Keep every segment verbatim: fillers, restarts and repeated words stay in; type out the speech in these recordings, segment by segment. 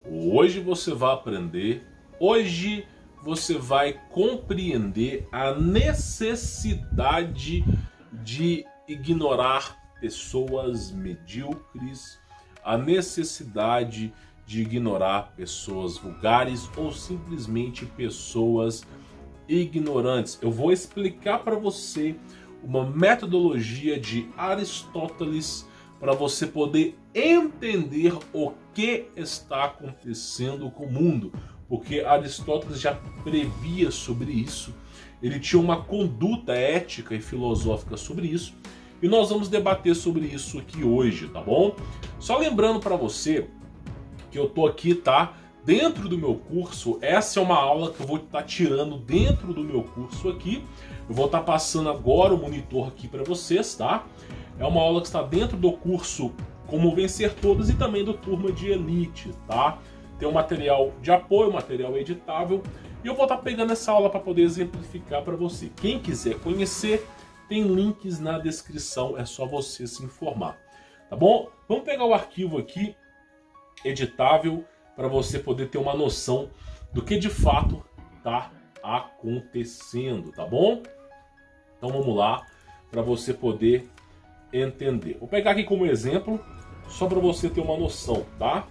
Hoje você vai aprender, hoje você vai compreender a necessidade de ignorar pessoas medíocres, a necessidade de ignorar pessoas vulgares ou simplesmente pessoas ignorantes. Eu vou explicar para você uma metodologia de Aristóteles para você poder entender o que está acontecendo com o mundo, porque Aristóteles já previa sobre isso, ele tinha uma conduta ética e filosófica sobre isso, e nós vamos debater sobre isso aqui hoje, tá bom? Só lembrando para você que eu tô aqui, tá? Dentro do meu curso, essa é uma aula que eu vou estar tirando dentro do meu curso aqui. Eu vou estar passando agora o monitor aqui para vocês, tá? É uma aula que está dentro do curso Como Vencer Todas e também do Turma de Elite, tá? Tem um material de apoio, material editável, e eu vou estar pegando essa aula para poder exemplificar para você. Quem quiser conhecer, tem links na descrição, é só você se informar, tá bom? Vamos pegar o arquivo aqui, editável, para você poder ter uma noção do que de fato está acontecendo, tá bom? Então vamos lá, para você poder entender. Vou pegar aqui como exemplo, só para você ter uma noção, tá?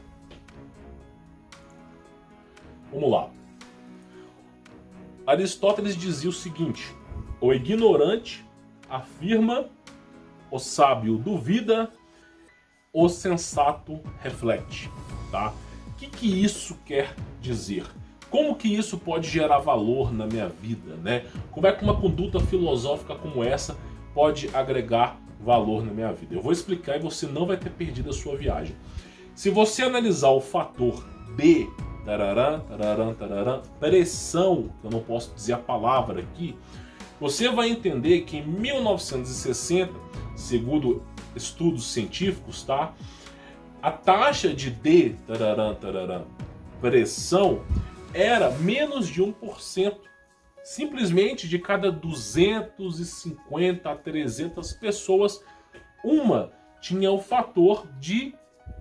Vamos lá. Aristóteles dizia o seguinte: o ignorante afirma, o sábio duvida, o sensato reflete, tá? O que que isso quer dizer? Como que isso pode gerar valor na minha vida, né? Como é que uma conduta filosófica como essa pode agregar valor na minha vida? Eu vou explicar e você não vai ter perdido a sua viagem. Se você analisar o fator B, tararã, tararã, tararã, pressão, que eu não posso dizer a palavra aqui, você vai entender que em mil novecentos e sessenta, segundo estudos científicos, tá? A taxa de D, tararã, tararã, pressão, era menos de um por cento. Simplesmente de cada duzentas e cinquenta a trezentas pessoas, uma tinha o fator de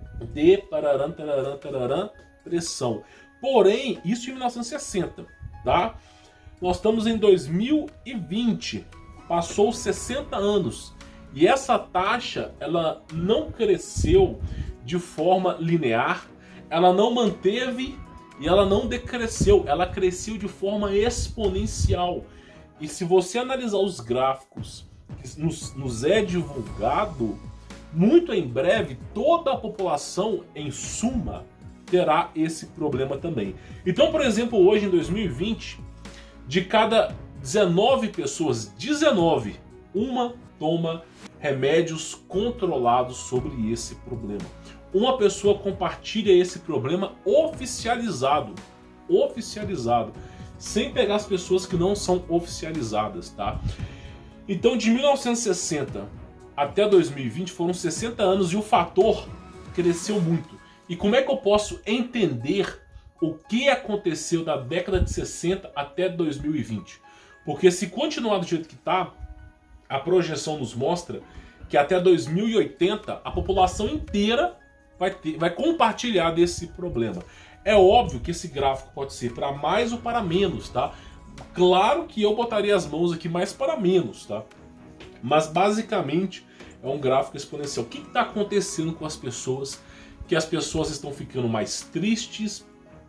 D, tararã, tararã, tararã, pressão. Porém, isso em mil novecentos e sessenta, tá? Nós estamos em dois mil e vinte, passou sessenta anos, e essa taxa ela não cresceu de forma linear, ela não manteve e ela não decresceu, ela cresceu de forma exponencial. E se você analisar os gráficos que nos, nos é divulgado, muito em breve toda a população, em suma, terá esse problema também. Então, por exemplo, hoje em dois mil e vinte, de cada dezenove pessoas, dezenove, uma toma remédios controlados sobre esse problema. Uma pessoa compartilha esse problema oficializado, oficializado, sem pegar as pessoas que não são oficializadas, tá? Então, de mil novecentos e sessenta até dois mil e vinte foram sessenta anos e o fator cresceu muito. E como é que eu posso entender o que aconteceu da década de sessenta até dois mil e vinte? Porque se continuar do jeito que está, a projeção nos mostra que até dois mil e oitenta a população inteira vai, ter, vai compartilhar desse problema. É óbvio que esse gráfico pode ser para mais ou para menos, tá? Claro que eu botaria as mãos aqui mais para menos, tá? Mas basicamente é um gráfico exponencial. O que está acontecendo com as pessoas? Que as pessoas estão ficando mais tristes,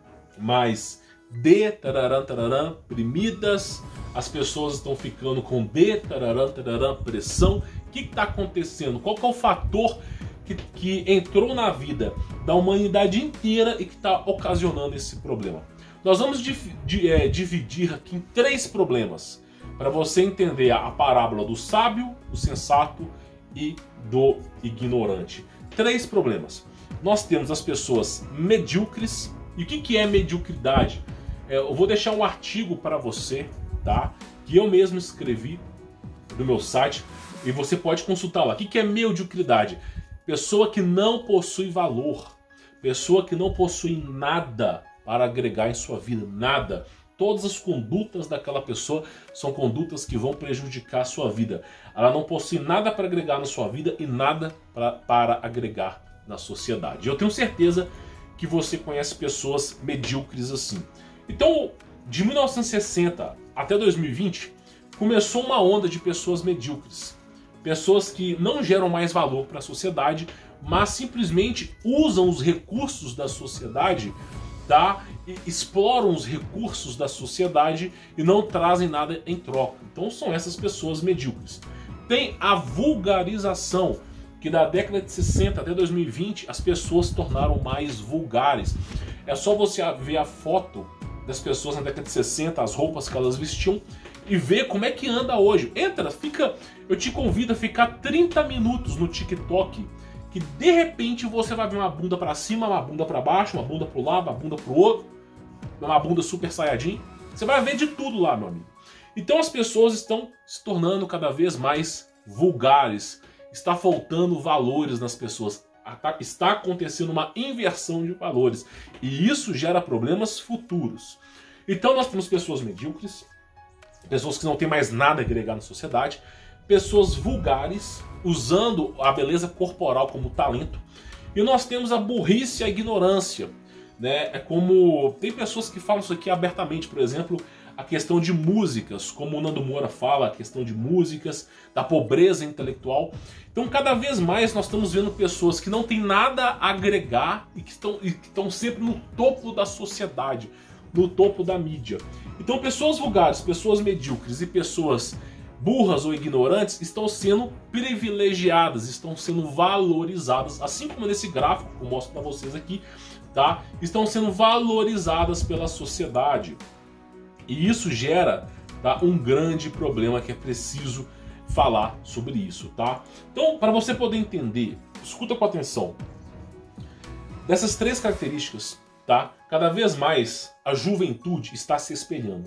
mais D, tararã, tararã, deprimidas, as pessoas estão ficando com D, tararã, tararã, pressão. O que está acontecendo? Qual que é o fator que, que entrou na vida da humanidade inteira e que está ocasionando esse problema? Nós vamos di, di, é, dividir aqui em três problemas, para você entender a, a parábola do sábio, do sensato e do ignorante. Três problemas. Nós temos as pessoas medíocres. E o que, que é mediocridade? É, eu vou deixar um artigo para você, tá? Que eu mesmo escrevi no meu site e você pode consultar lá. O que, que é mediocridade? Pessoa que não possui valor, pessoa que não possui nada para agregar em sua vida, nada. Todas as condutas daquela pessoa são condutas que vão prejudicar a sua vida. Ela não possui nada para agregar na sua vida e nada pra, para agregar na sociedade. Eu tenho certeza que você conhece pessoas medíocres assim. Então, de mil novecentos e sessenta até dois mil e vinte, começou uma onda de pessoas medíocres. Pessoas que não geram mais valor para a sociedade, mas simplesmente usam os recursos da sociedade, tá? E exploram os recursos da sociedade e não trazem nada em troca. Então são essas pessoas medíocres. Tem a vulgarização, que da década de sessenta até dois mil e vinte as pessoas se tornaram mais vulgares. É só você ver a foto das pessoas na década de sessenta, as roupas que elas vestiam, e ver como é que anda hoje. Entra, fica, eu te convido a ficar trinta minutos no TikTok, que de repente você vai ver uma bunda pra cima, uma bunda pra baixo, uma bunda pro lado, uma bunda pro outro, uma bunda super saiyajin. Você vai ver de tudo lá, meu amigo. Então as pessoas estão se tornando cada vez mais vulgares. Está faltando valores nas pessoas. Está acontecendo uma inversão de valores. E isso gera problemas futuros. Então nós temos pessoas medíocres, pessoas que não têm mais nada a agregar na sociedade, pessoas vulgares, usando a beleza corporal como talento, e nós temos a burrice e a ignorância, né? É como tem pessoas que falam isso aqui abertamente, por exemplo, a questão de músicas, como o Nando Moura fala, a questão de músicas, da pobreza intelectual. Então cada vez mais nós estamos vendo pessoas que não têm nada a agregar e que estão, e que estão sempre no topo da sociedade, no topo da mídia. Então pessoas vulgares, pessoas medíocres e pessoas burras ou ignorantes estão sendo privilegiadas, estão sendo valorizadas, assim como nesse gráfico que eu mostro para vocês aqui, tá? Estão sendo valorizadas pela sociedade. E isso gera, tá, um grande problema que é preciso falar sobre isso, tá? Então, para você poder entender, escuta com atenção. Dessas três características, tá? Cada vez mais a juventude está se espelhando.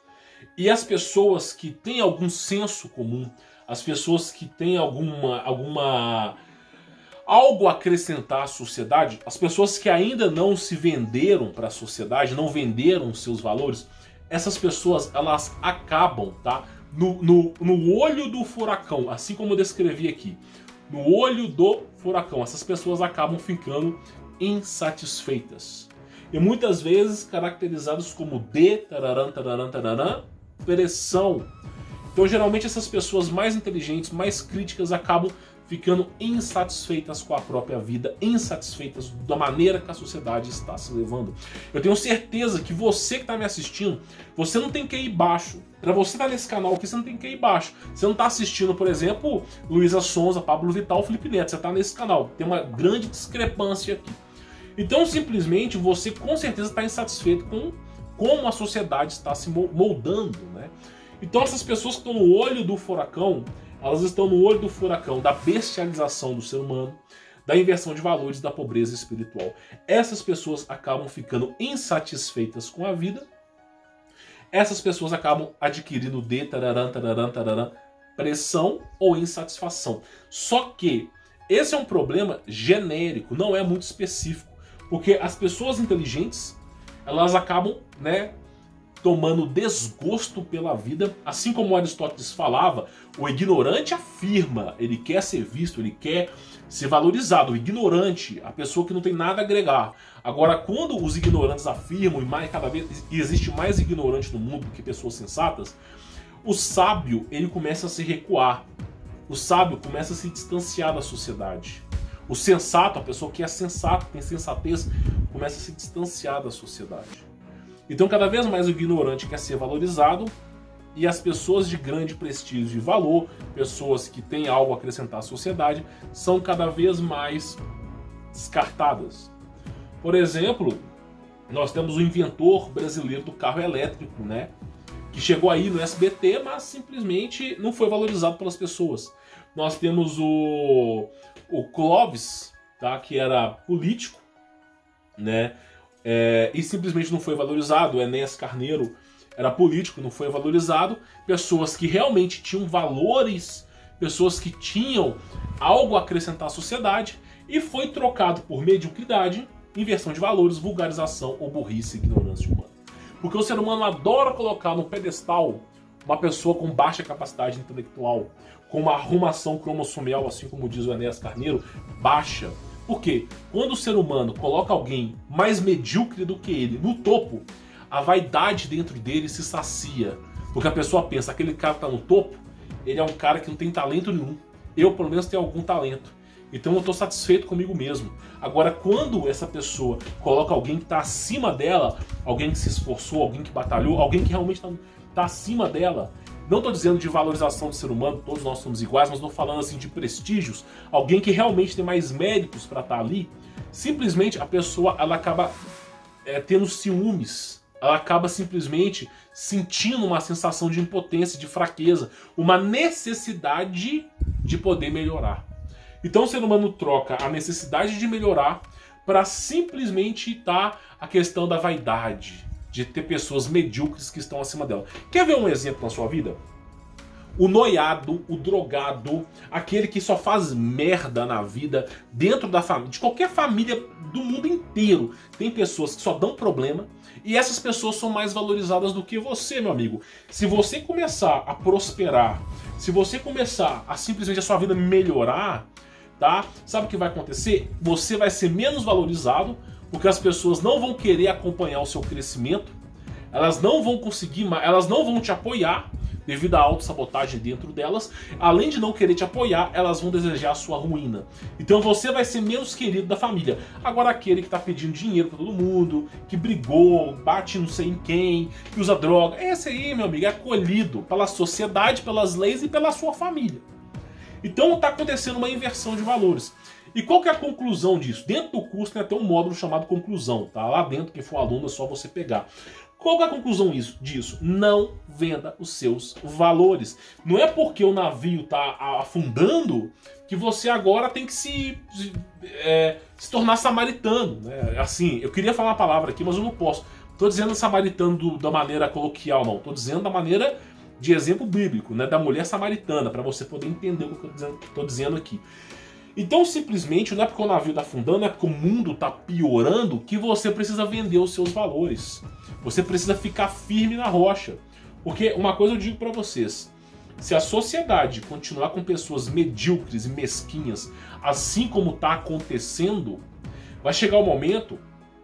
E as pessoas que têm algum senso comum, as pessoas que têm alguma, alguma algo a acrescentar à sociedade, as pessoas que ainda não se venderam para a sociedade, não venderam seus valores, essas pessoas elas acabam, tá, no, no, no olho do furacão, assim como eu descrevi aqui, no olho do furacão, essas pessoas acabam ficando insatisfeitas. E muitas vezes caracterizados como de tararam, tararam, tararam, pressão. Então geralmente essas pessoas mais inteligentes, mais críticas acabam ficando insatisfeitas com a própria vida, insatisfeitas da maneira que a sociedade está se levando. Eu tenho certeza que você que está me assistindo, você não tem que ir baixo. Para você estar nesse canal aqui, você não tem que ir baixo. Você não está assistindo, por exemplo, Luísa Sonza, Pablo Vittar, Felipe Neto. Você está nesse canal. Tem uma grande discrepância aqui. Então simplesmente você com certeza está insatisfeito com como a sociedade está se moldando, né? Então essas pessoas que estão no olho do furacão, elas estão no olho do furacão da bestialização do ser humano, da inversão de valores, da pobreza espiritual. Essas pessoas acabam ficando insatisfeitas com a vida. Essas pessoas acabam adquirindo de tararam, tararam, tararam, pressão ou insatisfação. Só que esse é um problema genérico, não é muito específico, porque as pessoas inteligentes, elas acabam, né, tomando desgosto pela vida, assim como Aristóteles falava, o ignorante afirma, ele quer ser visto, ele quer ser valorizado. O ignorante, a pessoa que não tem nada a agregar. Agora, quando os ignorantes afirmam, e mais, cada vez e existe mais ignorante no mundo do que pessoas sensatas, o sábio, ele começa a se recuar. O sábio começa a se distanciar da sociedade. O sensato, a pessoa que é sensata, tem sensatez, começa a se distanciar da sociedade. Então cada vez mais o ignorante quer ser valorizado e as pessoas de grande prestígio e valor, pessoas que têm algo a acrescentar à sociedade, são cada vez mais descartadas. Por exemplo, nós temos o inventor brasileiro do carro elétrico, né? Que chegou aí no S B T, mas simplesmente não foi valorizado pelas pessoas. Nós temos o, o Clóvis, tá? Que era político, né? É, e simplesmente não foi valorizado. O Enéas Carneiro era político, não foi valorizado. Pessoas que realmente tinham valores, pessoas que tinham algo a acrescentar à sociedade, e foi trocado por mediocridade, inversão de valores, vulgarização ou burrice e ignorância humana. Porque o ser humano adora colocar no pedestal uma pessoa com baixa capacidade intelectual, com uma arrumação cromossomial, assim como diz o Enéas Carneiro, baixa, Por quê? Quando o ser humano coloca alguém mais medíocre do que ele no topo, a vaidade dentro dele se sacia. Porque a pessoa pensa, aquele cara que tá no topo, ele é um cara que não tem talento nenhum. Eu, pelo menos, tenho algum talento. Então eu estou satisfeito comigo mesmo. Agora, quando essa pessoa coloca alguém que está acima dela, alguém que se esforçou, alguém que batalhou, alguém que realmente está tá acima dela, não estou dizendo de valorização do ser humano, todos nós somos iguais, mas estou falando assim de prestígios, alguém que realmente tem mais méritos para estar ali, simplesmente a pessoa ela acaba é, tendo ciúmes, ela acaba simplesmente sentindo uma sensação de impotência, de fraqueza, uma necessidade de poder melhorar. Então o ser humano troca a necessidade de melhorar para simplesmente estar a questão da vaidade, de ter pessoas medíocres que estão acima dela. Quer ver um exemplo na sua vida? O noiado, o drogado, aquele que só faz merda na vida dentro da família, de qualquer família do mundo inteiro. Tem pessoas que só dão problema e essas pessoas são mais valorizadas do que você, meu amigo. Se você começar a prosperar, se você começar a simplesmente a sua vida melhorar, tá? Sabe o que vai acontecer? Você vai ser menos valorizado, porque as pessoas não vão querer acompanhar o seu crescimento, elas não vão conseguir, elas não vão te apoiar devido à autossabotagem dentro delas. Além de não querer te apoiar, elas vão desejar a sua ruína. Então você vai ser menos querido da família. Agora aquele que tá pedindo dinheiro pra todo mundo, que brigou, bate não sei em quem, que usa droga, esse aí, meu amigo, é acolhido pela sociedade, pelas leis e pela sua família. Então está acontecendo uma inversão de valores. E qual que é a conclusão disso? Dentro do curso tem até um módulo chamado conclusão, tá? Lá dentro, quem for aluno, é só você pegar. Qual que é a conclusão disso? Não venda os seus valores. Não é porque o navio está afundando que você agora tem que se, é, se tornar samaritano, né? Assim, eu queria falar uma palavra aqui, mas eu não posso. Estou dizendo samaritano do, da maneira coloquial, não. Estou dizendo da maneira de exemplo bíblico, né, da mulher samaritana, para você poder entender o que eu estou dizendo aqui. Então, simplesmente, não é porque o navio está afundando, não é porque o mundo está piorando que você precisa vender os seus valores. Você precisa ficar firme na rocha. Porque uma coisa eu digo para vocês, se a sociedade continuar com pessoas medíocres e mesquinhas, assim como está acontecendo, vai chegar o momento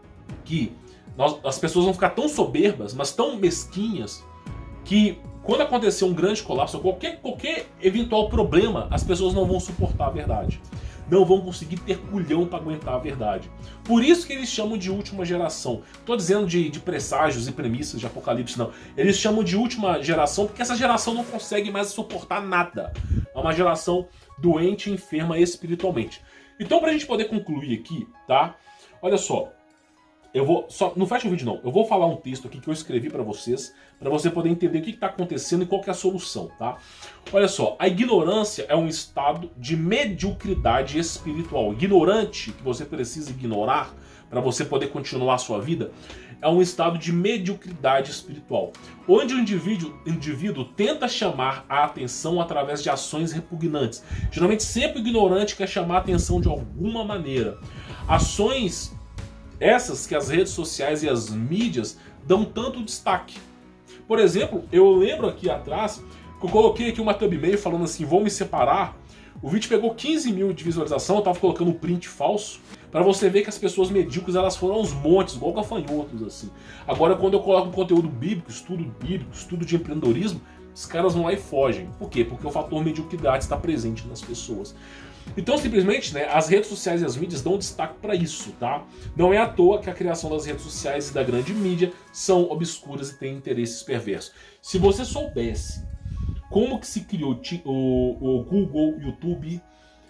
que nós, as pessoas vão ficar tão soberbas, mas tão mesquinhas, que quando acontecer um grande colapso, qualquer, qualquer eventual problema, as pessoas não vão suportar a verdade. Não vão conseguir ter culhão para aguentar a verdade. Por isso que eles chamam de última geração. Estou dizendo de, de presságios e premissas de apocalipse, não. Eles chamam de última geração porque essa geração não consegue mais suportar nada. É uma geração doente e enferma espiritualmente. Então, para a gente poder concluir aqui, tá? Olha só. Eu vou só não fecha o vídeo não. Eu vou falar um texto aqui que eu escrevi para vocês, para você poder entender o que está acontecendo e qual que é a solução, tá? Olha só, a ignorância é um estado de mediocridade espiritual. Ignorante, que você precisa ignorar para você poder continuar a sua vida, é um estado de mediocridade espiritual, onde o indivíduo, indivíduo tenta chamar a atenção através de ações repugnantes. Geralmente sempre o ignorante quer chamar a atenção de alguma maneira. Ações essas que as redes sociais e as mídias dão tanto destaque. Por exemplo, eu lembro aqui atrás que eu coloquei aqui uma thumbnail falando assim, vou me separar. O vídeo pegou quinze mil de visualização, eu tava colocando um print falso, para você ver que as pessoas medíocres elas foram aos montes, igual gafanhotos assim. Agora quando eu coloco um conteúdo bíblico, estudo bíblico, estudo de empreendedorismo, os caras vão lá e fogem. Por quê? Porque o fator mediocridade está presente nas pessoas. Então, simplesmente, né, as redes sociais e as mídias dão destaque para isso, tá? Não é à toa que a criação das redes sociais e da grande mídia são obscuras e têm interesses perversos. Se você soubesse como que se criou o, o Google, YouTube,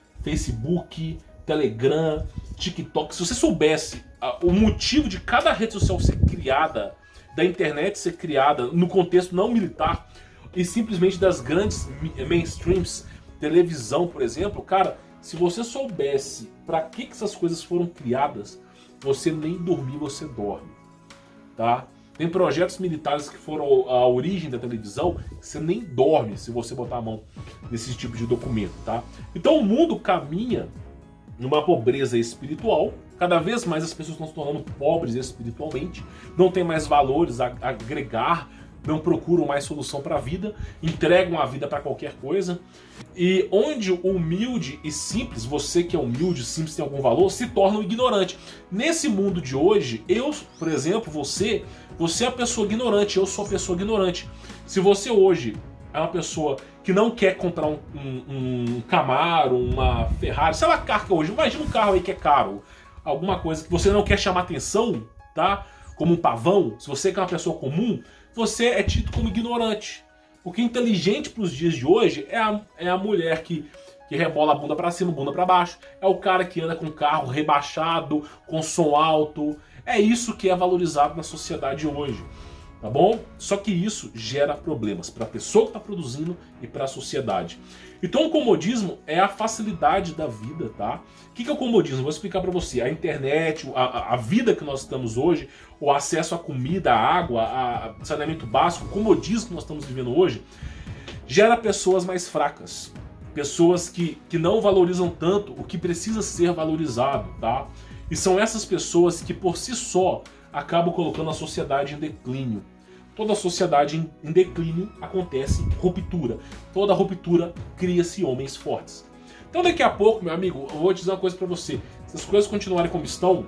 Facebook, Telegram, TikTok, se você soubesse o motivo de cada rede social ser criada, da internet ser criada no contexto não militar e simplesmente das grandes mainstreams, televisão, por exemplo, cara, se você soubesse para que, que essas coisas foram criadas, você nem dormir, você dorme, tá? Tem projetos militares que foram a origem da televisão, que você nem dorme se você botar a mão nesse tipo de documento, tá? Então o mundo caminha numa pobreza espiritual, cada vez mais as pessoas estão se tornando pobres espiritualmente, não tem mais valores a agregar não procuram mais solução para a vida, entregam a vida para qualquer coisa. E onde o humilde e simples, você que é humilde e simples tem algum valor, se torna um ignorante. Nesse mundo de hoje, eu, por exemplo, você, você é a pessoa ignorante, eu sou a pessoa ignorante. Se você hoje é uma pessoa que não quer comprar um, um, um Camaro, uma Ferrari, sei lá, carro que é hoje, imagina um carro aí que é caro, alguma coisa que você não quer chamar atenção, tá? Como um pavão, se você que é uma pessoa comum, você é tido como ignorante. Porque inteligente para os dias de hoje é a, é a mulher que, que rebola a bunda para cima, bunda para baixo. É o cara que anda com carro rebaixado, com som alto. É isso que é valorizado na sociedade hoje. Tá bom? Só que isso gera problemas para a pessoa que está produzindo e para a sociedade. Então o comodismo é a facilidade da vida, tá? O que é o comodismo? Vou explicar para você. A internet, a, a vida que nós estamos hoje, o acesso à comida, à água, a saneamento básico, o comodismo que nós estamos vivendo hoje, gera pessoas mais fracas. Pessoas que, que não valorizam tanto o que precisa ser valorizado, tá? E são essas pessoas que por si só acabam colocando a sociedade em declínio. Toda sociedade em, em declínio acontece ruptura. Toda ruptura cria-se homens fortes. Então daqui a pouco, meu amigo, eu vou dizer uma coisa para você. Se as coisas continuarem como estão,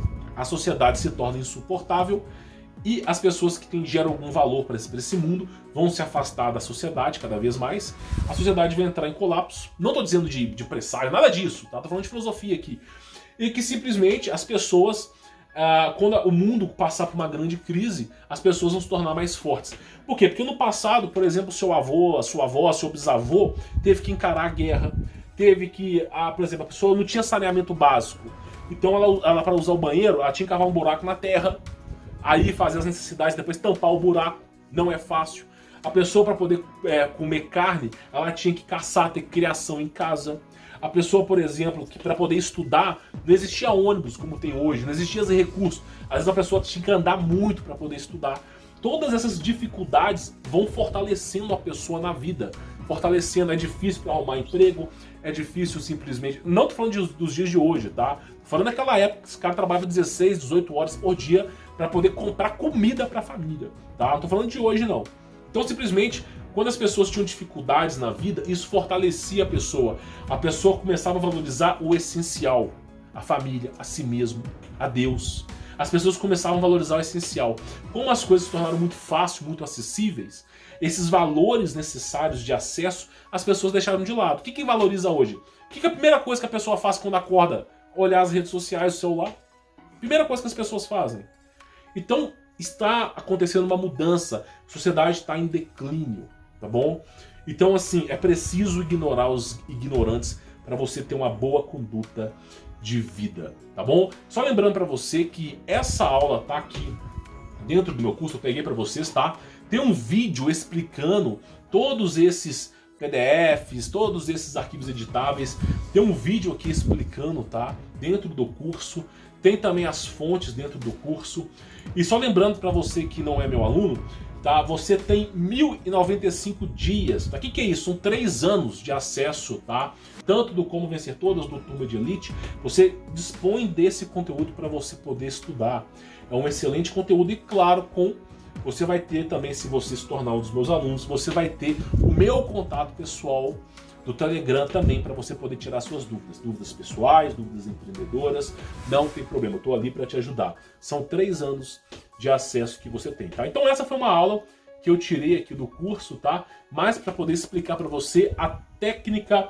a sociedade se torna insuportável e as pessoas que têm, geram algum valor para esse, esse mundo vão se afastar da sociedade cada vez mais. A sociedade vai entrar em colapso. Não estou dizendo de, de presságio, nada disso, tá? Tô falando de filosofia aqui. E que simplesmente as pessoas... Uh, quando o mundo passar por uma grande crise, as pessoas vão se tornar mais fortes. Por quê? Porque no passado, por exemplo, seu avô, a sua avó, seu bisavô teve que encarar a guerra, teve que, ah, por exemplo, a pessoa não tinha saneamento básico. Então ela, ela para usar o banheiro, ela tinha que cavar um buraco na terra, aí fazer as necessidades, depois tampar o buraco, não é fácil. A pessoa para poder é, comer carne, ela tinha que caçar, ter criação em casa. A pessoa, por exemplo, que para poder estudar, não existia ônibus como tem hoje, não existia esse recurso. Às vezes a pessoa tinha que andar muito para poder estudar. Todas essas dificuldades vão fortalecendo a pessoa na vida. Fortalecendo, é difícil para arrumar emprego, é difícil simplesmente... Não tô falando de, dos dias de hoje, tá? Tô falando daquela época que esse cara trabalhava dezesseis, dezoito horas por dia para poder comprar comida para a família, tá? Não tô falando de hoje, não. Então, simplesmente... Quando as pessoas tinham dificuldades na vida, isso fortalecia a pessoa. A pessoa começava a valorizar o essencial. A família, a si mesmo, a Deus. As pessoas começavam a valorizar o essencial. Como as coisas se tornaram muito fáceis, muito acessíveis, esses valores necessários de acesso, as pessoas deixaram de lado. O que que valoriza hoje? O que que é a primeira coisa que a pessoa faz quando acorda? Olhar as redes sociais, o celular. Primeira coisa que as pessoas fazem. Então, está acontecendo uma mudança. A sociedade está em declínio. Tá bom? Então, assim, é preciso ignorar os ignorantes para você ter uma boa conduta de vida, tá bom? Só lembrando para você que essa aula tá aqui dentro do meu curso, eu peguei para vocês, tá? Tem um vídeo explicando todos esses P D Fs, todos esses arquivos editáveis. Tem um vídeo aqui explicando, tá? Dentro do curso. Tem também as fontes dentro do curso. E só lembrando para você que não é meu aluno, tá? Você tem mil e noventa e cinco dias. Tá? O que que é isso? São três anos de acesso, tá? Tanto do Como Vencer Todas, do Turma de Elite. Você dispõe desse conteúdo para você poder estudar. É um excelente conteúdo e, claro, com você vai ter também, se você se tornar um dos meus alunos, você vai ter o meu contato pessoal do Telegram também para você poder tirar suas dúvidas. Dúvidas pessoais, dúvidas empreendedoras. Não tem problema, eu estou ali para te ajudar. São três anos de acesso que você tem, tá? Então essa foi uma aula que eu tirei aqui do curso, tá? Mas para poder explicar para você a técnica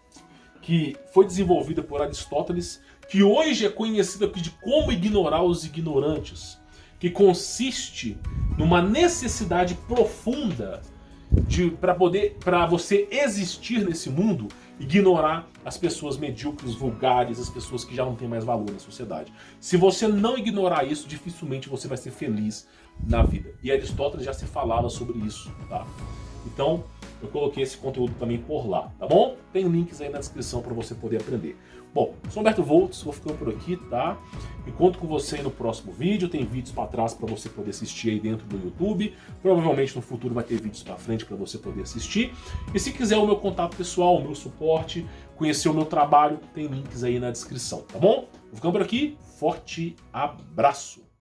que foi desenvolvida por Aristóteles, que hoje é conhecida aqui de como ignorar os ignorantes, que consiste numa necessidade profunda de para poder para você existir nesse mundo, ignorar as pessoas medíocres, vulgares, as pessoas que já não têm mais valor na sociedade. Se você não ignorar isso, dificilmente você vai ser feliz na vida. E Aristóteles já se falava sobre isso, tá? Então, eu coloquei esse conteúdo também por lá, tá bom? Tem links aí na descrição para você poder aprender. Bom, sou Humberto Volts, vou ficando por aqui, tá? Encontro com você aí no próximo vídeo. Tem vídeos para trás para você poder assistir aí dentro do YouTube. Provavelmente no futuro vai ter vídeos para frente para você poder assistir. E se quiser o meu contato pessoal, o meu suporte, conhecer o meu trabalho, tem links aí na descrição, tá bom? Vou ficando por aqui. Forte abraço!